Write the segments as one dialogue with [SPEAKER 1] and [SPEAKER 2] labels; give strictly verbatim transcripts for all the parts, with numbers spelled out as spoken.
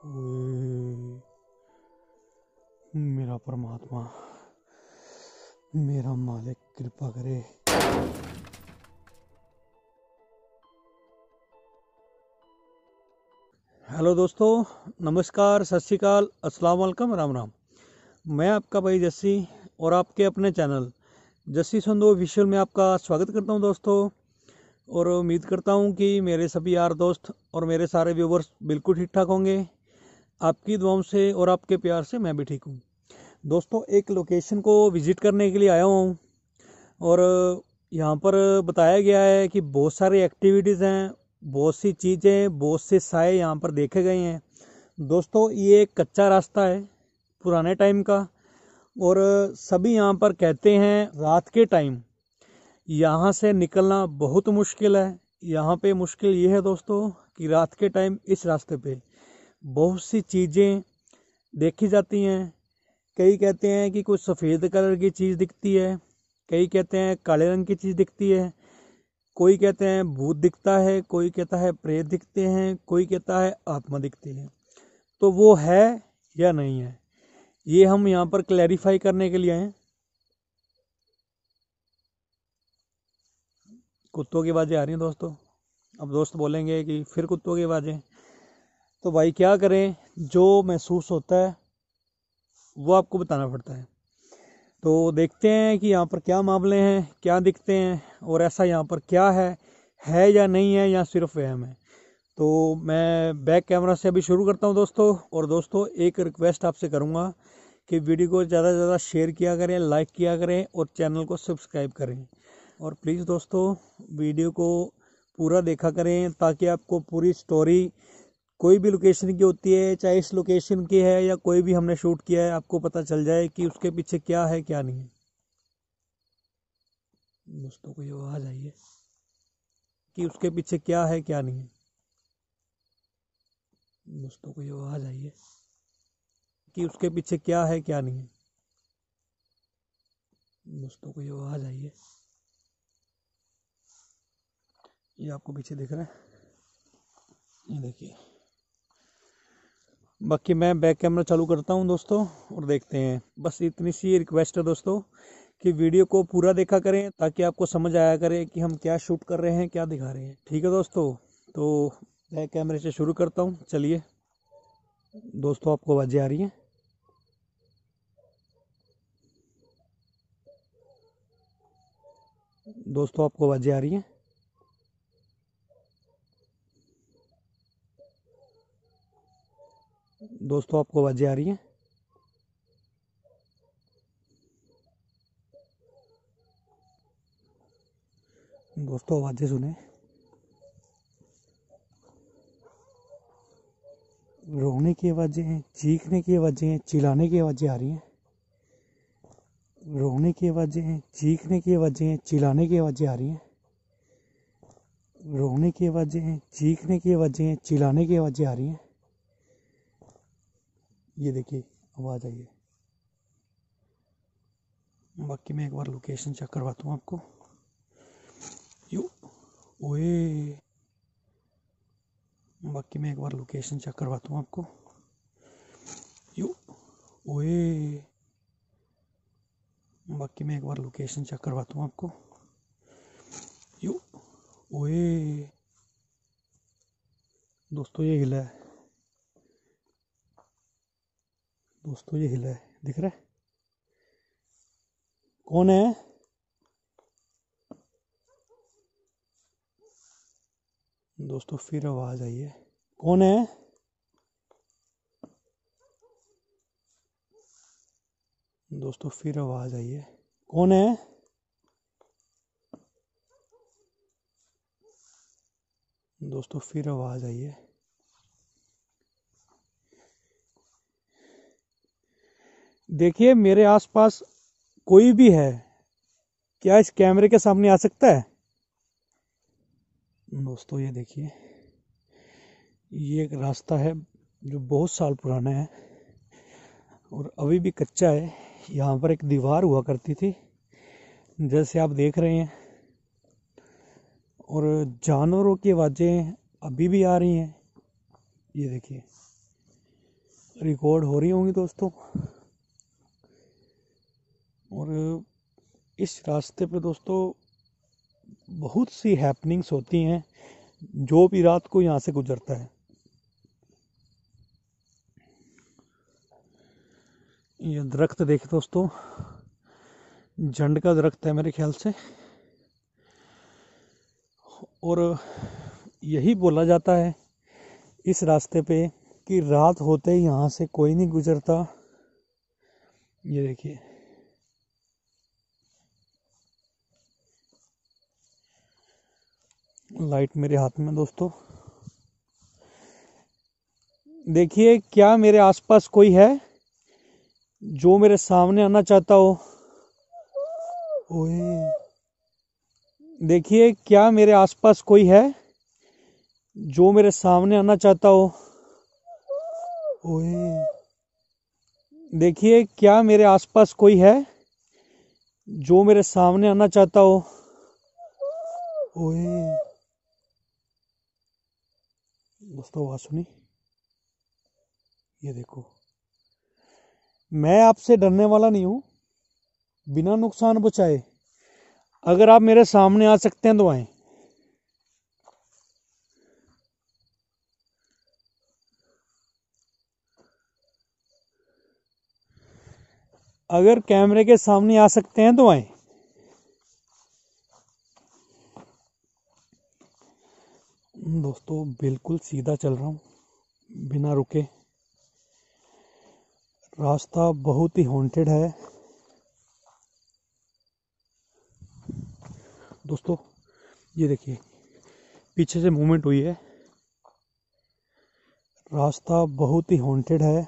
[SPEAKER 1] ओए, मेरा परमात्मा, मेरा मालिक कृपा करे। हेलो दोस्तों, नमस्कार, सत श्री अकाल, अस्सलाम वालेकुम, राम राम। मैं आपका भाई जस्सी और आपके अपने चैनल जस्सी संधू ऑफिशियल में आपका स्वागत करता हूं दोस्तों। और उम्मीद करता हूं कि मेरे सभी यार दोस्त और मेरे सारे व्यूवर्स बिल्कुल ठीक ठाक होंगे। आपकी दुआओं से और आपके प्यार से मैं भी ठीक हूं। दोस्तों, एक लोकेशन को विजिट करने के लिए आया हूं और यहाँ पर बताया गया है कि बहुत सारी एक्टिविटीज़ हैं, बहुत सी चीज़ें, बहुत से साए यहाँ पर देखे गए हैं। दोस्तों, ये एक कच्चा रास्ता है पुराने टाइम का और सभी यहाँ पर कहते हैं रात के टाइम यहाँ से निकलना बहुत मुश्किल है। यहाँ पे मुश्किल ये है दोस्तों कि रात के टाइम इस रास्ते पे बहुत सी चीज़ें देखी जाती हैं। कई कहते हैं कि कुछ सफ़ेद कलर की चीज़ दिखती है, कई कहते हैं काले रंग की चीज़ दिखती है, कोई कहते हैं भूत दिखता है, कोई कहता है प्रेत दिखते हैं, कोई कहता है आत्मा दिखती है। तो वो है या नहीं है, ये हम यहाँ पर क्लैरिफाई करने के लिए आए हैं। कुत्तों की आवाज़ें आ रही हैं दोस्तों। अब दोस्त बोलेंगे कि फिर कुत्तों की आवाज़ें, तो भाई क्या करें, जो महसूस होता है वो आपको बताना पड़ता है। तो देखते हैं कि यहाँ पर क्या मामले हैं, क्या दिखते हैं और ऐसा यहाँ पर क्या है है या नहीं है, या सिर्फ वहम है। तो मैं बैक कैमरा से अभी शुरू करता हूँ दोस्तों। और दोस्तों, एक रिक्वेस्ट आपसे करूँगा कि वीडियो को ज़्यादा से ज़्यादा शेयर किया करें, लाइक किया करें और चैनल को सब्सक्राइब करें। और प्लीज़ दोस्तों, वीडियो को पूरा देखा करें ताकि आपको पूरी स्टोरी, कोई भी लोकेशन की होती है, चाहे इस लोकेशन की है या कोई भी हमने शूट किया है, आपको पता चल जाए कि उसके पीछे क्या है क्या नहीं है। दोस्तों को ये आवाज़ आई है कि उसके पीछे क्या है क्या नहीं है। दोस्तों को ये आवाज़ आई है कि उसके पीछे क्या है क्या नहीं है। दोस्तों को ये आवाज़ आई है, ये आपको पीछे दिख रहा है, ये देखिए। बाकी मैं बैक कैमरा चालू करता हूं दोस्तों और देखते हैं। बस इतनी सी रिक्वेस्ट है दोस्तों कि वीडियो को पूरा देखा करें ताकि आपको समझ आया करे कि हम क्या शूट कर रहे हैं, क्या दिखा रहे हैं। ठीक है दोस्तों, तो बैक कैमरे से शुरू करता हूं। चलिए दोस्तों, आपको आवाज़ें आ रही हैं? दोस्तों, आपको आवाज़ें आ रही हैं? दोस्तों, आपको आवाज़ें आ रही हैं? दोस्तों, आवाज़ें सुने। रोने की आवाज़ें, चीखने की आवाज़ें, चिल्लाने की आवाज़ें आ रही हैं। रोने की आवाज़ें, चीखने की आवाज़ें, चिल्लाने की आवाज़ें आ रही हैं। रोने की आवाज़ें, चीखने की आवाज़ें, चिल्लाने की आवाज़ें आ रही हैं। ये देखिए, आवाज़ आई है। बाकी मैं एक बार लोकेशन चेक करवाता हूँ आपको। यो ओए, बाकी मैं एक बार लोकेशन चेक करवाता हूँ आपको। यो ओए, बाकी मैं एक बार लोकेशन चेक करवाता हूँ आपको। यो ओए, दोस्तों ये हिला है। दोस्तों ये हिला है, दिख रहा है? कौन है? दोस्तों फिर आवाज़ आई है। कौन है? दोस्तों फिर आवाज़ आई है। कौन है? दोस्तों फिर आवाज़ आई है। देखिए, मेरे आसपास कोई भी है, क्या इस कैमरे के सामने आ सकता है? दोस्तों ये देखिए, ये एक रास्ता है जो बहुत साल पुराना है और अभी भी कच्चा है। यहाँ पर एक दीवार हुआ करती थी, जैसे आप देख रहे हैं। और जानवरों की आवाज़ें अभी भी आ रही हैं, ये देखिए। रिकॉर्ड हो रही होंगी दोस्तों। और इस रास्ते पे दोस्तों बहुत सी हैपनिंग्स होती हैं जो भी रात को यहाँ से गुजरता है। ये दरख्त देखे दोस्तों, झंड का दरख्त है मेरे ख्याल से। और यही बोला जाता है इस रास्ते पे कि रात होते ही यहाँ से कोई नहीं गुजरता। ये देखिए, लाइट मेरे हाथ में दोस्तों। देखिए, क्या मेरे आसपास कोई है जो मेरे सामने आना चाहता हो? ओए, देखिए, क्या मेरे आसपास कोई है जो मेरे सामने आना चाहता हो? ओए, देखिए, क्या मेरे आसपास कोई है जो मेरे सामने आना चाहता हो? ओए, दोस्तों आवाज सुनी? ये देखो, मैं आपसे डरने वाला नहीं हूं, बिना नुकसान पहुंचाए। अगर आप मेरे सामने आ सकते हैं तो आए। अगर कैमरे के सामने आ सकते हैं तो आए। दोस्तों बिल्कुल सीधा चल रहा हूं, बिना रुके। रास्ता बहुत ही हॉन्टेड है दोस्तों। ये देखिए, पीछे से मूवमेंट हुई है। रास्ता बहुत ही हॉन्टेड है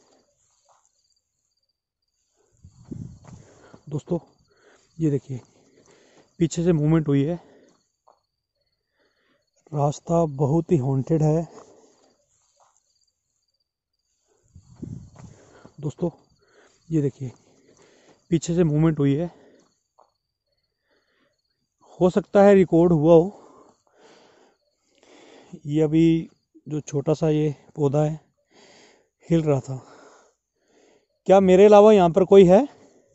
[SPEAKER 1] दोस्तों। ये देखिए, पीछे से मूवमेंट हुई है। रास्ता बहुत ही हॉन्टेड है दोस्तों। ये देखिए, पीछे से मूवमेंट हुई है। हो सकता है रिकॉर्ड हुआ हो। ये अभी जो छोटा सा ये पौधा है हिल रहा था। क्या मेरे अलावा यहाँ पर कोई है?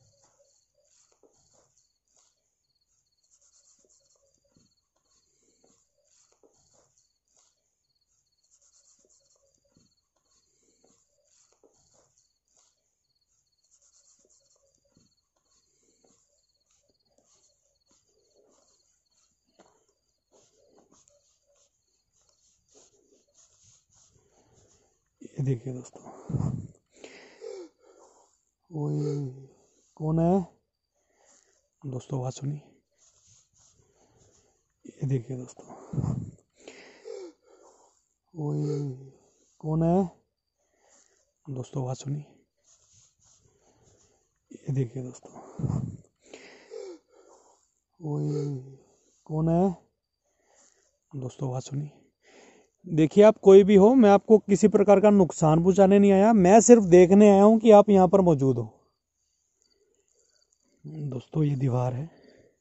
[SPEAKER 1] ये देखिए दोस्तों, ओए, कौन है दोस्तों? आवाज सुनी? ये देखिए दोस्तों, ओए, कौन है दोस्तों? आवाज सुनी? ये देखिए दोस्तों, ओए, कौन है दोस्तों? आवाज सुनी? देखिए, आप कोई भी हो, मैं आपको किसी प्रकार का नुकसान पहुंचाने नहीं आया। मैं सिर्फ देखने आया हूं कि आप यहां पर मौजूद हो। दोस्तों ये दीवार है।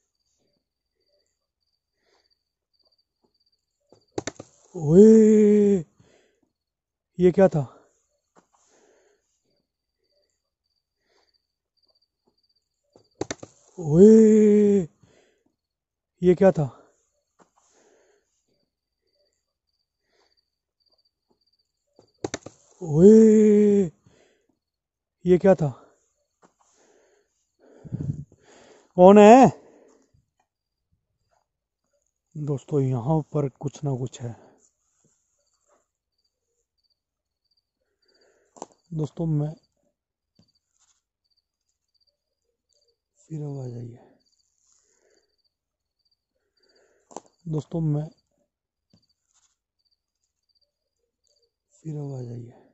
[SPEAKER 1] ओए, ये क्या था? ओए, ये क्या था? ओए, ये क्या था? कौन है दोस्तों? यहाँ पर कुछ ना कुछ है दोस्तों। मैं फिर आवाज आई है दोस्तों। मैं फिर आवाज आई है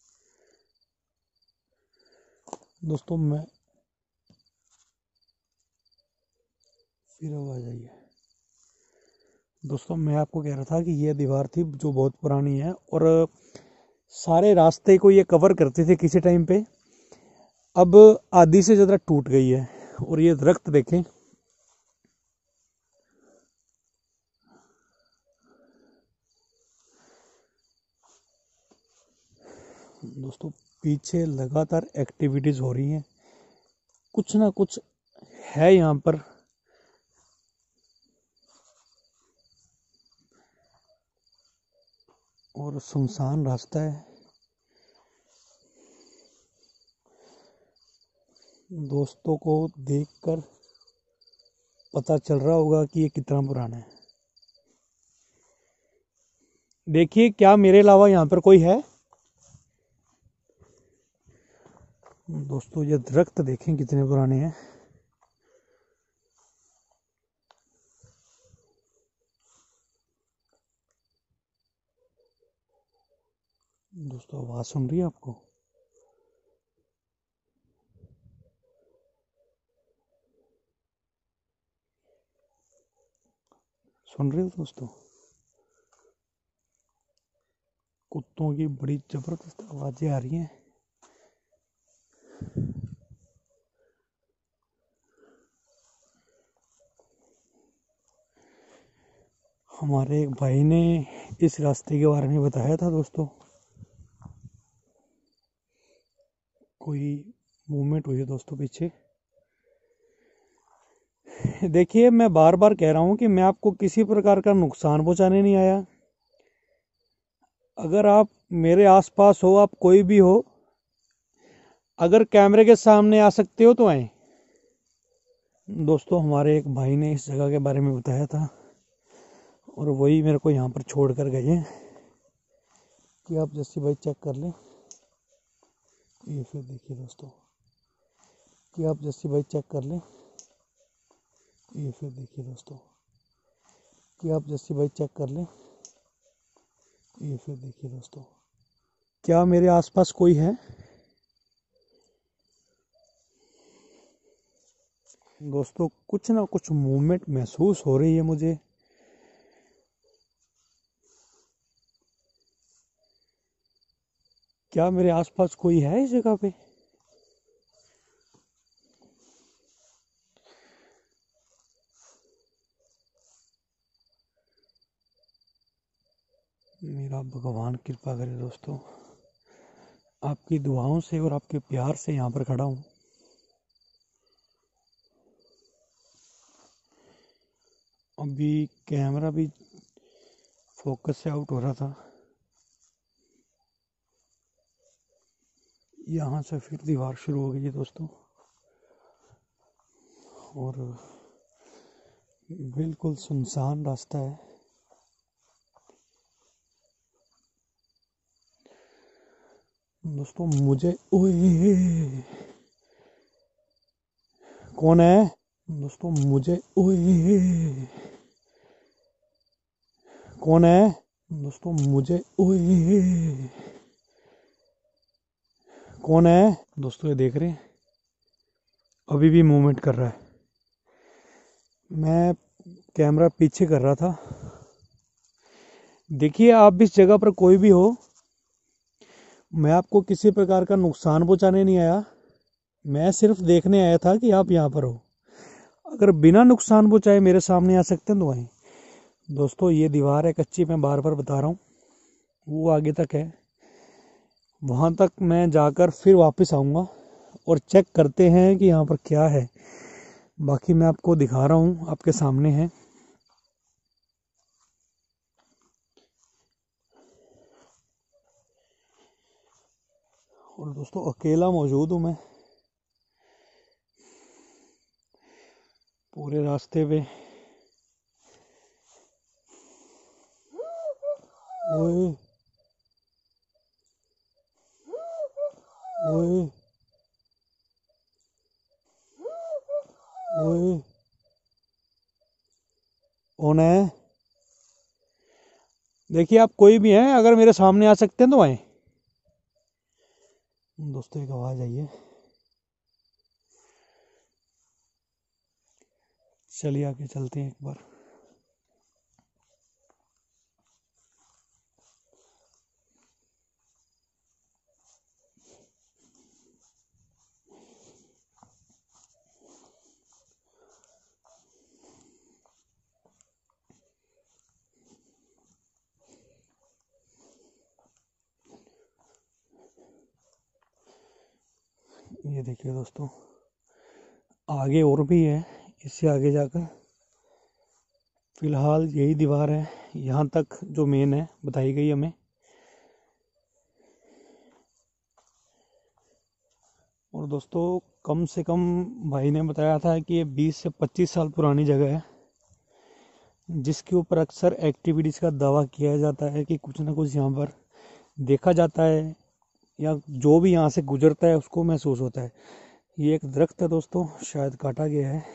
[SPEAKER 1] दोस्तों। मैं फिर आवाज आई है दोस्तों। मैं आपको कह रहा था कि यह दीवार थी जो बहुत पुरानी है और सारे रास्ते को ये कवर करती थी किसी टाइम पे। अब आधी से ज़्यादा टूट गई है। और ये दरख्त देखें दोस्तों, पीछे लगातार एक्टिविटीज़ हो रही हैं, कुछ ना कुछ है यहाँ पर। और सुनसान रास्ता है। दोस्तों को देखकर पता चल रहा होगा कि ये कितना पुराना है। देखिए, क्या मेरे अलावा यहाँ पर कोई है? दोस्तों, ये दरख्त देखें कितने पुराने हैं। दोस्तों, आवाज सुन रही है आपको? सुन रहे हो दोस्तों? कुत्तों की बड़ी जबरदस्त आवाजें आ रही हैं। हमारे एक भाई ने इस रास्ते के बारे में बताया था दोस्तों। कोई मूवमेंट हुई है दोस्तों पीछे। देखिए, मैं बार बार कह रहा हूँ कि मैं आपको किसी प्रकार का नुकसान पहुंचाने नहीं आया। अगर आप मेरे आसपास हो, आप कोई भी हो, अगर कैमरे के सामने आ सकते हो तो आए। दोस्तों, हमारे एक भाई ने इस जगह के बारे में बताया था और वही मेरे को यहाँ पर छोड़ कर गए हैं कि आप जैसी भाई चेक कर लें। ये फिर देखिए दोस्तों, कि आप जैसी भाई चेक कर लें। ये फिर देखिए दोस्तों, कि आप जैसी भाई चेक कर लें। ये फिर देखिए दोस्तों, क्या मेरे आसपास कोई है? दोस्तों, कुछ ना कुछ मूवमेंट महसूस हो रही है मुझे। क्या मेरे आसपास कोई है इस जगह पे? मेरा भगवान कृपा करे दोस्तों। आपकी दुआओं से और आपके प्यार से यहाँ पर खड़ा हूँ। अभी कैमरा भी फोकस से आउट हो रहा था। यहाँ से फिर दीवार शुरू हो गई है दोस्तों, और बिल्कुल सुनसान रास्ता है। दोस्तों, मुझे ओए कौन है? दोस्तों, मुझे ओए कौन है? दोस्तों, मुझे ओए कौन है? दोस्तों, ये देख रहे हैं, अभी भी मूवमेंट कर रहा है। मैं कैमरा पीछे कर रहा था। देखिए, आप भी इस जगह पर कोई भी हो, मैं आपको किसी प्रकार का नुकसान पहुंचाने नहीं आया। मैं सिर्फ देखने आया था कि आप यहाँ पर हो। अगर बिना नुकसान पहुंचाए मेरे सामने आ सकते हैं तो आए। दोस्तों, ये दीवार है कच्ची, मैं बार बार बता रहा हूँ, वो आगे तक है। वहाँ तक मैं जाकर फिर वापस आऊँगा और चेक करते हैं कि यहाँ पर क्या है। बाकी मैं आपको दिखा रहा हूँ, आपके सामने है। और दोस्तों, अकेला मौजूद हूँ मैं पूरे रास्ते पे। ओए ओए ओए कौन है? देखिए, आप कोई भी हैं, अगर मेरे सामने आ सकते हैं तो आए। दोस्तों, एक आवाज आई है। चलिए आगे चलते हैं एक बार। ये देखिए दोस्तों, आगे और भी है, इससे आगे जाकर फिलहाल यही दीवार है, यहाँ तक जो मेन है बताई गई हमें। और दोस्तों कम से कम भाई ने बताया था कि ये बीस से पच्चीस साल पुरानी जगह है, जिसके ऊपर अक्सर एक्टिविटीज़ का दावा किया जाता है कि कुछ ना कुछ यहाँ पर देखा जाता है, या जो भी यहाँ से गुजरता है उसको महसूस होता है। ये एक दरख्त है दोस्तों, शायद काटा गया है।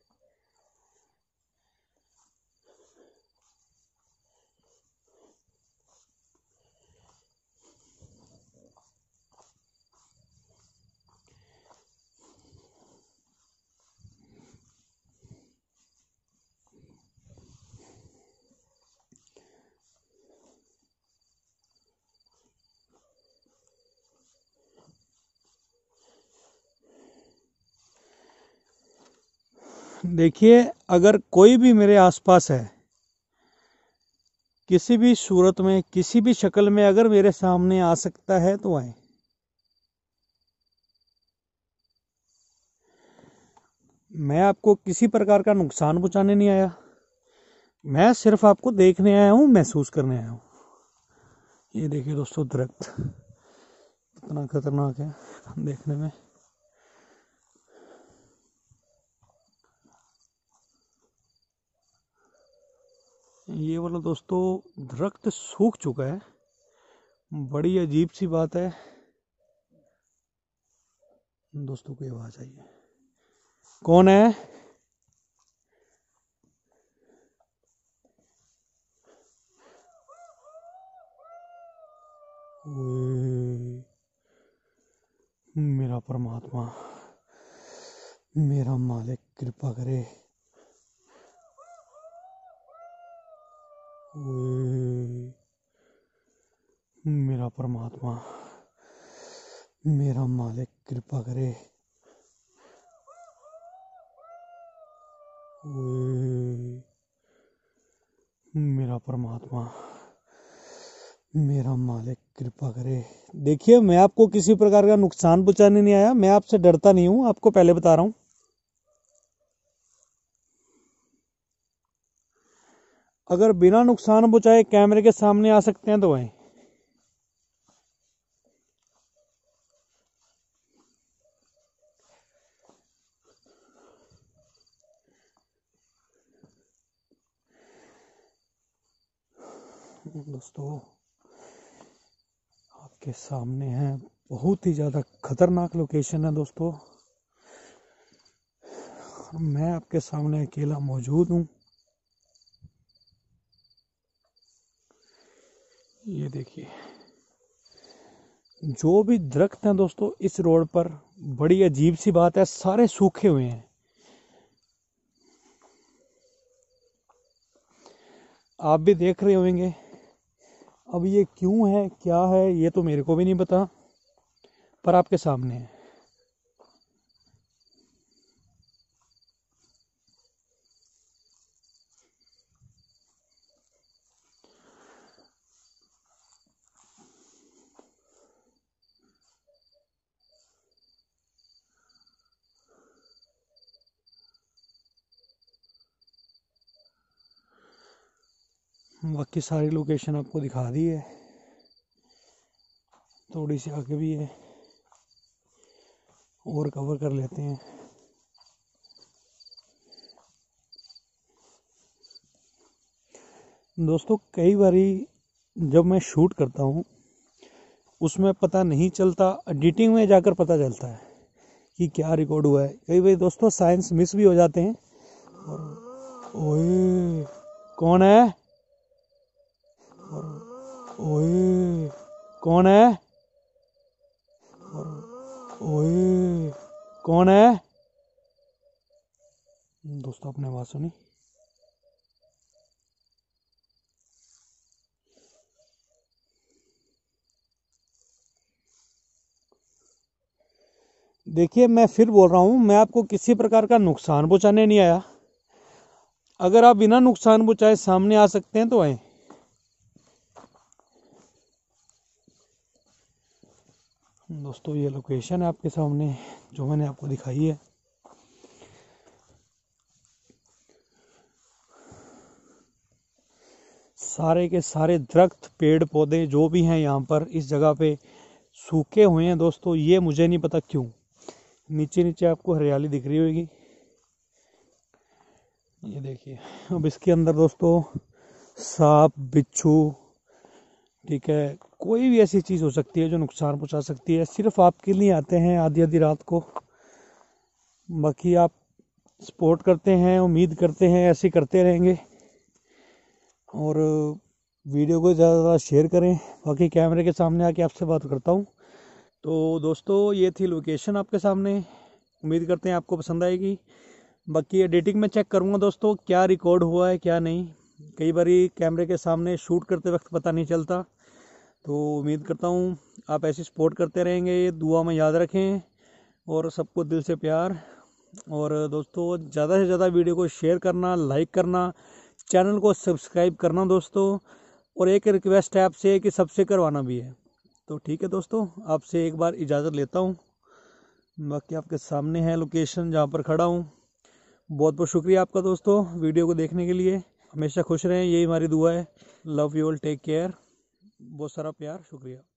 [SPEAKER 1] देखिए, अगर कोई भी मेरे आसपास है, किसी भी सूरत में, किसी भी शक्ल में अगर मेरे सामने आ सकता है तो आए। मैं आपको किसी प्रकार का नुकसान पहुंचाने नहीं आया, मैं सिर्फ आपको देखने आया हूं, महसूस करने आया हूं। ये देखिए दोस्तों, दरख्त कितना खतरनाक है देखने में। ये वाला दोस्तों दरख्त सूख चुका है, बड़ी अजीब सी बात है। दोस्तों की आवाज आई है, कौन है? मेरा परमात्मा, मेरा मालिक कृपा करे। मेरा परमात्मा, मेरा मालिक कृपा करे। मेरा परमात्मा, मेरा मालिक कृपा करे। देखिए, मैं आपको किसी प्रकार का नुकसान पहुंचाने नहीं आया, मैं आपसे डरता नहीं हूं, आपको पहले बता रहा हूं। अगर बिना नुकसान पहुंचाए कैमरे के सामने आ सकते हैं तो आए। दोस्तों आपके सामने है, बहुत ही ज्यादा खतरनाक लोकेशन है दोस्तों। मैं आपके सामने अकेला मौजूद हूं। ये देखिए, जो भी दरख्त हैं दोस्तों इस रोड पर, बड़ी अजीब सी बात है, सारे सूखे हुए हैं। आप भी देख रहे होंगे। अब ये क्यों है, क्या है, ये तो मेरे को भी नहीं पता, पर आपके सामने है। बाकी सारी लोकेशन आपको दिखा दी है, थोड़ी सी आगे भी है और कवर कर लेते हैं। दोस्तों कई बारी जब मैं शूट करता हूँ उसमें पता नहीं चलता, एडिटिंग में जाकर पता चलता है कि क्या रिकॉर्ड हुआ है। कई बार दोस्तों साइंस मिस भी हो जाते हैं। और ओए कौन है? और ओए कौन है? और ओए कौन है? दोस्तों आपने आवाज सुनी? देखिए, मैं फिर बोल रहा हूं, मैं आपको किसी प्रकार का नुकसान पहुंचाने नहीं आया। अगर आप बिना नुकसान पहुंचाए सामने आ सकते हैं तो आए। दोस्तों ये लोकेशन है आपके सामने जो मैंने आपको दिखाई है। सारे के सारे दरख्त पेड़ पौधे जो भी हैं यहाँ पर इस जगह पे सूखे हुए हैं दोस्तों। ये मुझे नहीं पता क्यों। नीचे नीचे आपको हरियाली दिख रही होगी, ये देखिए। अब इसके अंदर दोस्तों सांप बिच्छू, ठीक है, कोई भी ऐसी चीज़ हो सकती है जो नुकसान पहुंचा सकती है। सिर्फ आपके लिए आते हैं आधी आधी रात को। बाकी आप सपोर्ट करते हैं, उम्मीद करते हैं ऐसे करते रहेंगे, और वीडियो को ज़्यादा से ज़्यादा शेयर करें। बाकी कैमरे के सामने आके आपसे बात करता हूँ। तो दोस्तों ये थी लोकेशन आपके सामने, उम्मीद करते हैं आपको पसंद आएगी। बाकी एडिटिंग में चेक करूँगा दोस्तों क्या रिकॉर्ड हुआ है क्या नहीं। कई बार कैमरे के सामने शूट करते वक्त पता नहीं चलता। तो उम्मीद करता हूँ आप ऐसी सपोर्ट करते रहेंगे, दुआ में याद रखें, और सबको दिल से प्यार। और दोस्तों ज़्यादा से ज़्यादा वीडियो को शेयर करना, लाइक करना, चैनल को सब्सक्राइब करना दोस्तों। और एक रिक्वेस्ट है आपसे कि सबसे करवाना भी है। तो ठीक है दोस्तों, आपसे एक बार इजाज़त लेता हूँ। बाकी आपके सामने है लोकेशन जहाँ पर खड़ा हूँ। बहुत बहुत शुक्रिया आपका दोस्तों वीडियो को देखने के लिए। हमेशा खुश रहें, यही हमारी दुआ है। Love you all, take care. बहुत सारा प्यार, शुक्रिया।